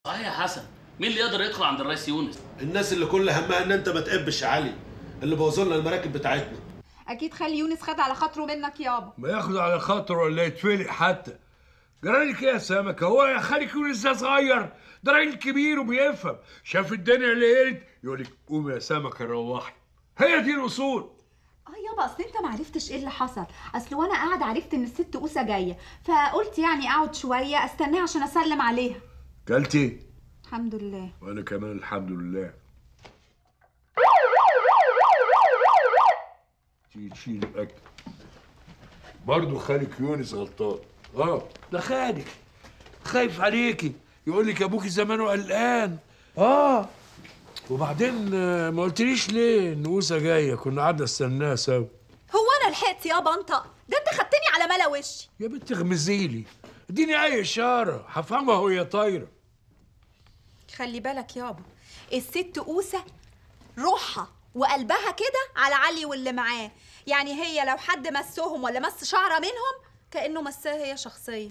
اه يا حسن، مين اللي يقدر يدخل عند الرئيس يونس؟ الناس اللي كل همها ان انت ما تقبش يا علي، اللي بوظوا لنا المراكب بتاعتنا. اكيد خالي يونس خد على خاطره منك يابا. ما ياخد على خاطره ولا يتفلق حتى. جرالك ايه يا سمكه؟ هو يا خالك يونس ده صغير؟ ده راجل كبير وبيفهم، شاف الدنيا اللي قلت يقول لك قوم يا سمكه روحي. هي دي الاصول. يابا اصل انت ما عرفتش ايه اللي حصل. اصل وانا قاعده عرفت ان الست اوسه جايه، فقلت يعني اقعد شويه استناها عشان اسلم عليها. كلتي؟ الحمد لله. وانا كمان الحمد لله. تيجي تشيل الاكل. برضه خالك يونس غلطان. ده خالك خايف عليكي، يقول لك ابوكي زمانه قلقان. وبعدين ما قلتليش ليه ان اوسه جايه؟ كنا قعدنا استناها سوا. هو انا لحقت يابا انطق؟ ده انت خدتني على ملا وشي. يا بنت اغمزيلي، اديني اي اشاره هفهمها وهي طايره. خلي بالك يابا، الست اوسه روحها وقلبها كده على علي واللي معاه، يعني هي لو حد مسهم ولا مس شعره منهم كانه مساها هي شخصيا.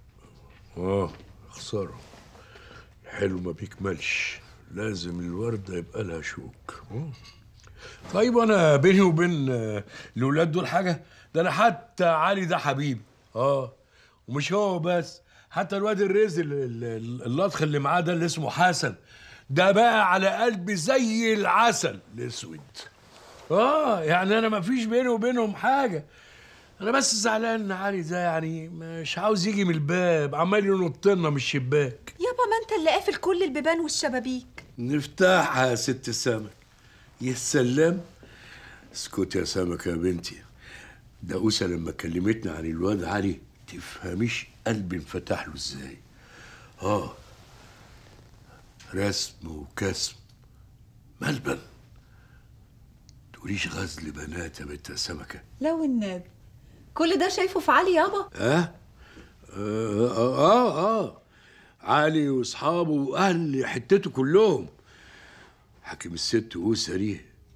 خساره، الحلو ما بيكملش، لازم الوردة يبقى لها شوك. طيب انا بيني وبين الولاد دول حاجة؟ ده انا حتى علي ده حبيبي. ومش هو بس، حتى الواد الرزل اللطخ اللي معاه ده اللي اسمه حسن، ده بقى على قلبي زي العسل الاسود. يعني انا ما فيش بيني وبينهم حاجة. انا بس زعلان ان علي ده يعني مش عاوز يجي من الباب، عمال ينط لنا من الشباك. يابا ما انت اللي قافل كل البيبان والشبابيك. نفتحها يا ست سمك. يا سلام. اسكت يا سمكة يا بنتي. ده أوسة لما كلمتنا عن الواد علي تفهميش قلبي انفتح له ازاي. رسم وكسم ملبن. تقوليش غزل بنات يا بنت يا سمكة. لا والنبي كل ده شايفه في علي يابا؟ علي واصحابه واهل حتته كلهم. حاكم الست اوسه دي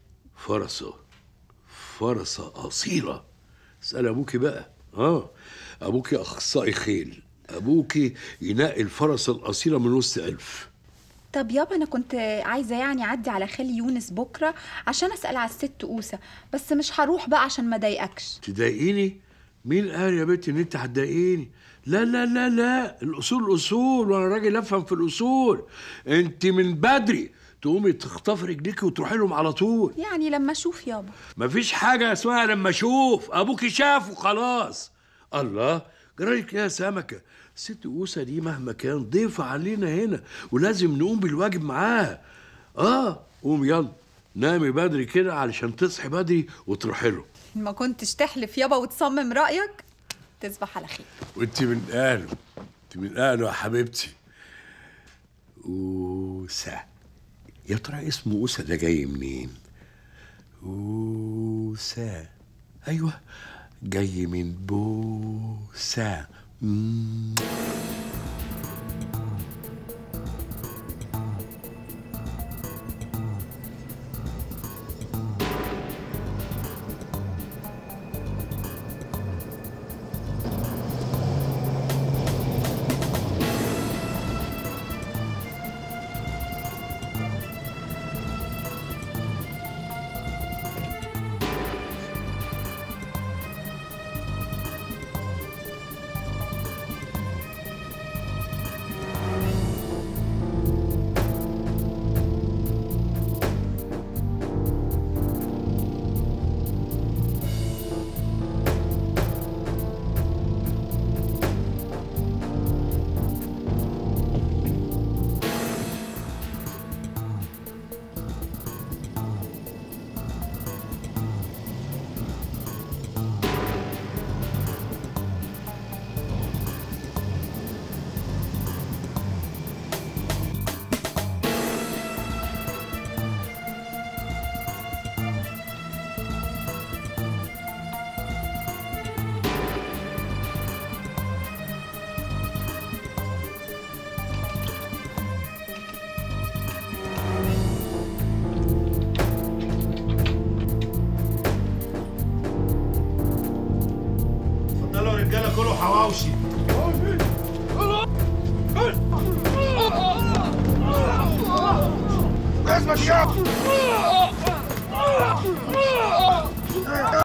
فرسه اصيله. اسال ابوكي بقى. ابوكي اخصائي خيل، ابوكي ينقي الفرسه الاصيله من وسط الف. طب يابا انا كنت عايزه يعني اعدي على خالي يونس بكره عشان اسال على الست اوسه، بس مش هروح بقى عشان ما اضايقكش. تضايقيني؟ مين قال يا بنتي ان انت هتضايقيني؟ لا لا لا لا، الاصول اصول، وانا راجل افهم في الاصول. انت من بدري تقومي تخطفي رجليكي وتروحي لهم على طول. يعني لما اشوف يابا. مفيش حاجه اسمها لما اشوف، ابوكي شاف وخلاص. الله، جرالك يا سمكه؟ الست اوسه دي مهما كان ضيفه علينا هنا، ولازم نقوم بالواجب معاها. قوم يلا نامي بدري كده علشان تصحي بدري وتروحي له. ما كنتش تحلف يابا وتصمم رأيك؟ تصبح على خير. وانت من اهله، انت من اهله يا حبيبتي. اوسه، يا ترى اسمه اوسه ده جاي منين؟ اوسه، ايوه جاي من بوسه. كله حواوشي. اثبت يا